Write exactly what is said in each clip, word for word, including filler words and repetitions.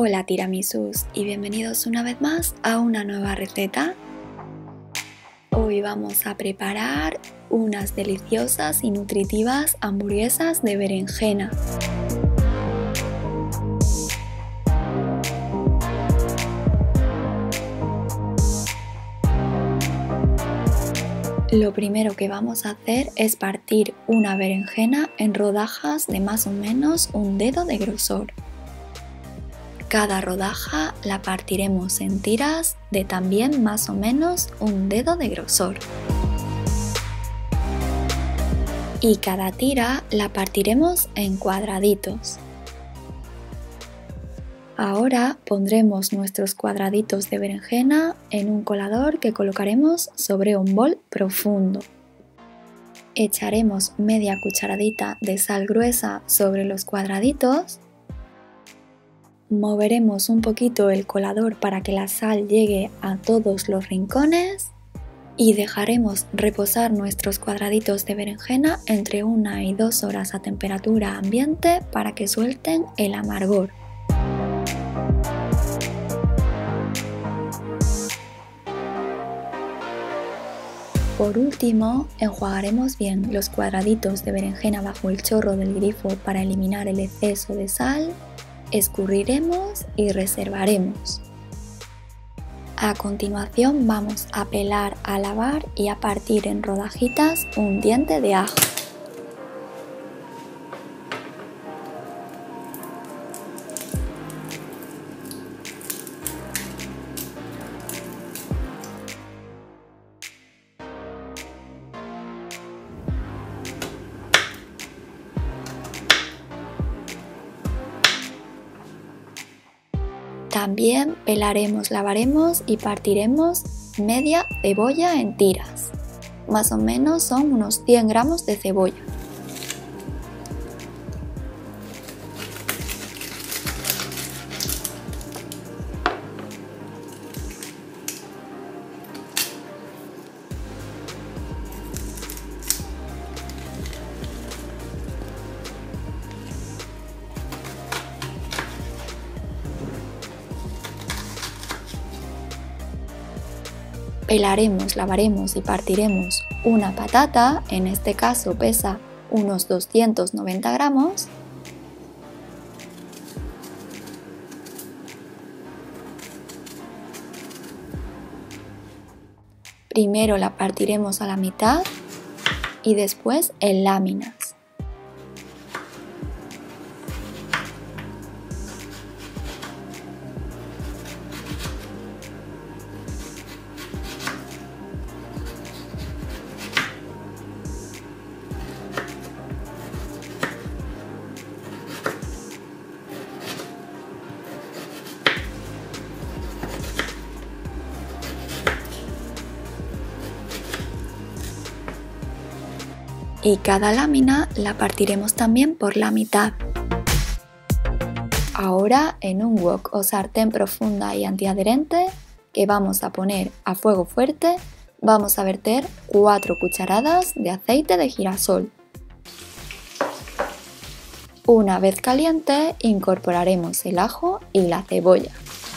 Hola tiramisús y bienvenidos una vez más a una nueva receta. Hoy vamos a preparar unas deliciosas y nutritivas hamburguesas de berenjena. Lo primero que vamos a hacer es partir una berenjena en rodajas de más o menos un dedo de grosor. Cada rodaja la partiremos en tiras de también más o menos un dedo de grosor. Y cada tira la partiremos en cuadraditos. Ahora pondremos nuestros cuadraditos de berenjena en un colador que colocaremos sobre un bol profundo. Echaremos media cucharadita de sal gruesa sobre los cuadraditos. Moveremos un poquito el colador para que la sal llegue a todos los rincones y dejaremos reposar nuestros cuadraditos de berenjena entre una y dos horas a temperatura ambiente para que suelten el amargor. Por último, enjuagaremos bien los cuadraditos de berenjena bajo el chorro del grifo para eliminar el exceso de sal. Escurriremos y reservaremos. A continuación vamos a pelar, a lavar y a partir en rodajitas un diente de ajo. También pelaremos, lavaremos y partiremos media cebolla en tiras. Más o menos son unos cien gramos de cebolla. Pelaremos, lavaremos y partiremos una patata, en este caso pesa unos doscientos noventa gramos. Primero la partiremos a la mitad y después en láminas. Y cada lámina la partiremos también por la mitad. Ahora en un wok o sartén profunda y antiadherente que vamos a poner a fuego fuerte, vamos a verter cuatro cucharadas de aceite de girasol. Una vez caliente incorporaremos el ajo y la cebolla.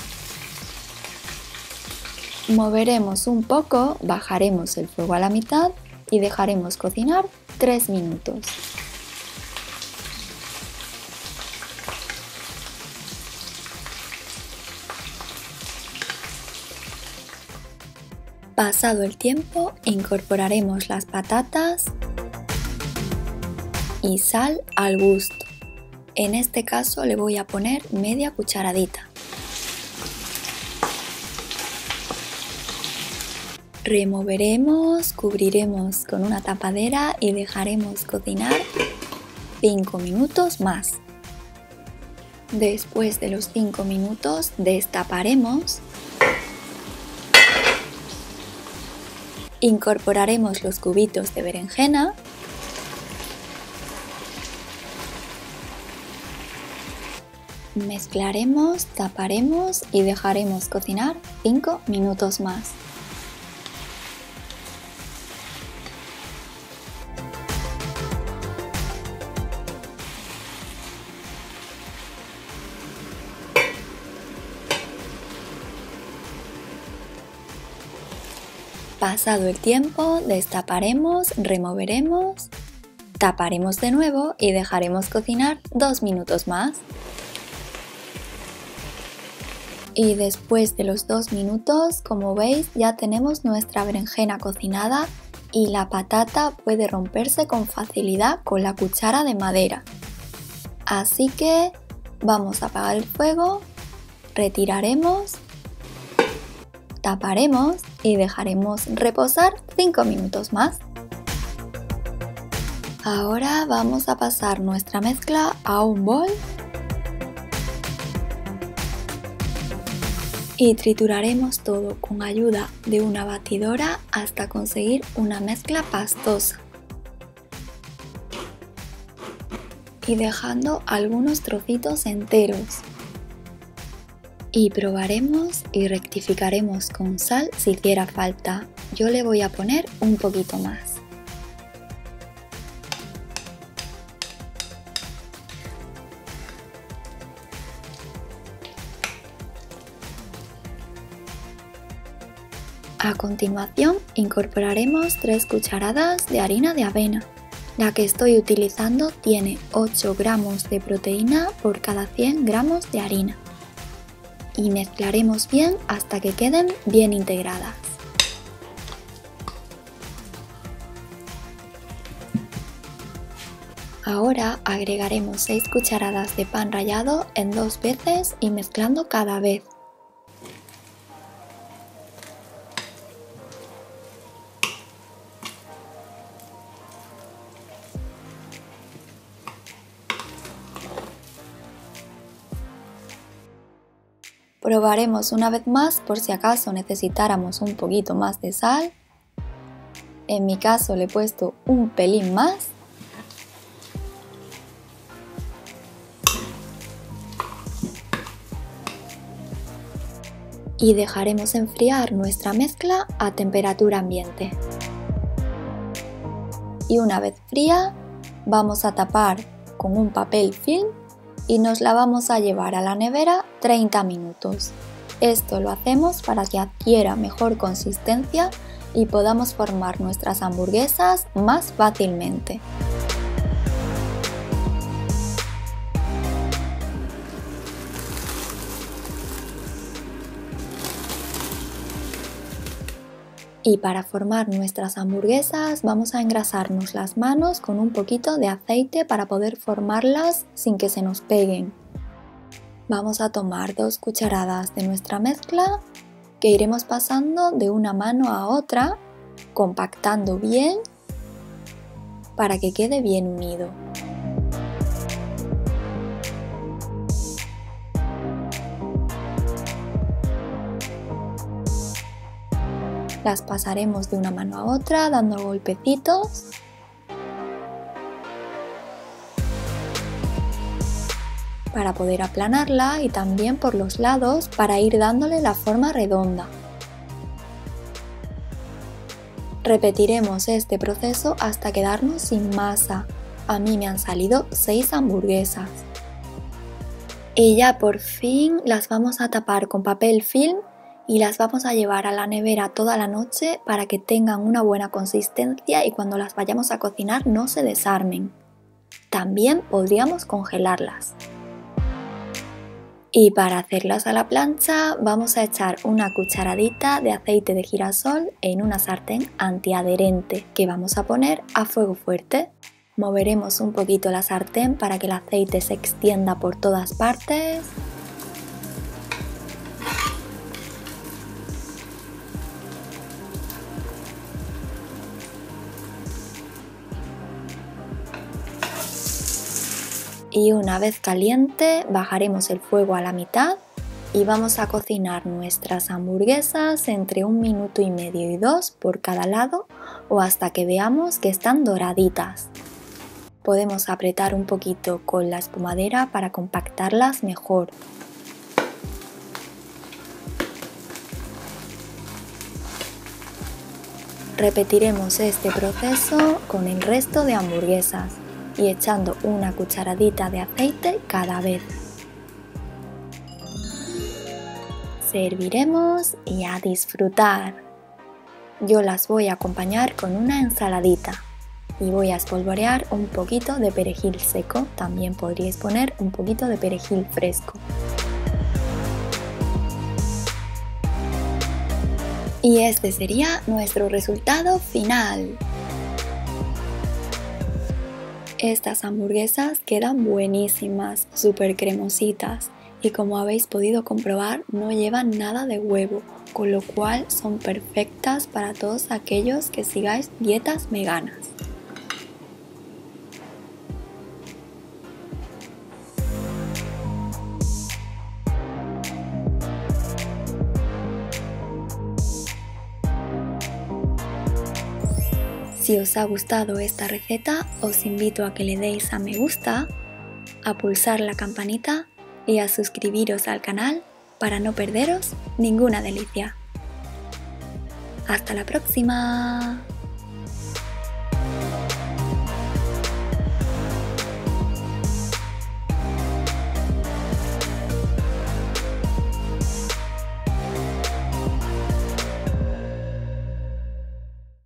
Moveremos un poco, bajaremos el fuego a la mitad y dejaremos cocinar tres minutos. Pasado el tiempo, incorporaremos las patatas y sal al gusto. En este caso le voy a poner media cucharadita. Removeremos, cubriremos con una tapadera y dejaremos cocinar cinco minutos más. Después de los cinco minutos destaparemos. Incorporaremos los cubitos de berenjena. Mezclaremos, taparemos y dejaremos cocinar cinco minutos más. Pasado el tiempo, destaparemos, removeremos, taparemos de nuevo y dejaremos cocinar dos minutos más. Y después de los dos minutos, como veis, ya tenemos nuestra berenjena cocinada y la patata puede romperse con facilidad con la cuchara de madera. Así que vamos a apagar el fuego, retiraremos, taparemos y dejaremos reposar cinco minutos más. Ahora vamos a pasar nuestra mezcla a un bol y trituraremos todo con ayuda de una batidora hasta conseguir una mezcla pastosa y dejando algunos trocitos enteros. Y probaremos y rectificaremos con sal si hiciera falta. Yo le voy a poner un poquito más. A continuación incorporaremos tres cucharadas de harina de avena. La que estoy utilizando tiene ocho gramos de proteína por cada cien gramos de harina. Y mezclaremos bien hasta que queden bien integradas. Ahora agregaremos seis cucharadas de pan rallado en dos veces y mezclando cada vez. Probaremos una vez más por si acaso necesitáramos un poquito más de sal. En mi caso le he puesto un pelín más. Y dejaremos enfriar nuestra mezcla a temperatura ambiente. Y una vez fría, vamos a tapar con un papel film y nos la vamos a llevar a la nevera treinta minutos. Esto lo hacemos para que adquiera mejor consistencia y podamos formar nuestras hamburguesas más fácilmente. Y para formar nuestras hamburguesas vamos a engrasarnos las manos con un poquito de aceite para poder formarlas sin que se nos peguen. Vamos a tomar dos cucharadas de nuestra mezcla que iremos pasando de una mano a otra, compactando bien para que quede bien unido. Las pasaremos de una mano a otra dando golpecitos. Para poder aplanarla y también por los lados para ir dándole la forma redonda. Repetiremos este proceso hasta quedarnos sin masa. A mí me han salido seis hamburguesas. Y ya por fin las vamos a tapar con papel film y las vamos a llevar a la nevera toda la noche para que tengan una buena consistencia y cuando las vayamos a cocinar no se desarmen. También podríamos congelarlas. Y para hacerlas a la plancha vamos a echar una cucharadita de aceite de girasol en una sartén antiadherente que vamos a poner a fuego fuerte. Moveremos un poquito la sartén para que el aceite se extienda por todas partes. Y una vez caliente bajaremos el fuego a la mitad y vamos a cocinar nuestras hamburguesas entre un minuto y medio y dos por cada lado o hasta que veamos que están doraditas. Podemos apretar un poquito con la espumadera para compactarlas mejor. Repetiremos este proceso con el resto de hamburguesas y echando una cucharadita de aceite cada vez. Serviremos y a disfrutar. Yo las voy a acompañar con una ensaladita y voy a espolvorear un poquito de perejil seco. También podríais poner un poquito de perejil fresco. Y este sería nuestro resultado final. Estas hamburguesas quedan buenísimas, súper cremositas y como habéis podido comprobar no llevan nada de huevo, con lo cual son perfectas para todos aquellos que sigáis dietas veganas. Si os ha gustado esta receta, os invito a que le deis a me gusta, a pulsar la campanita y a suscribiros al canal para no perderos ninguna delicia. ¡Hasta la próxima!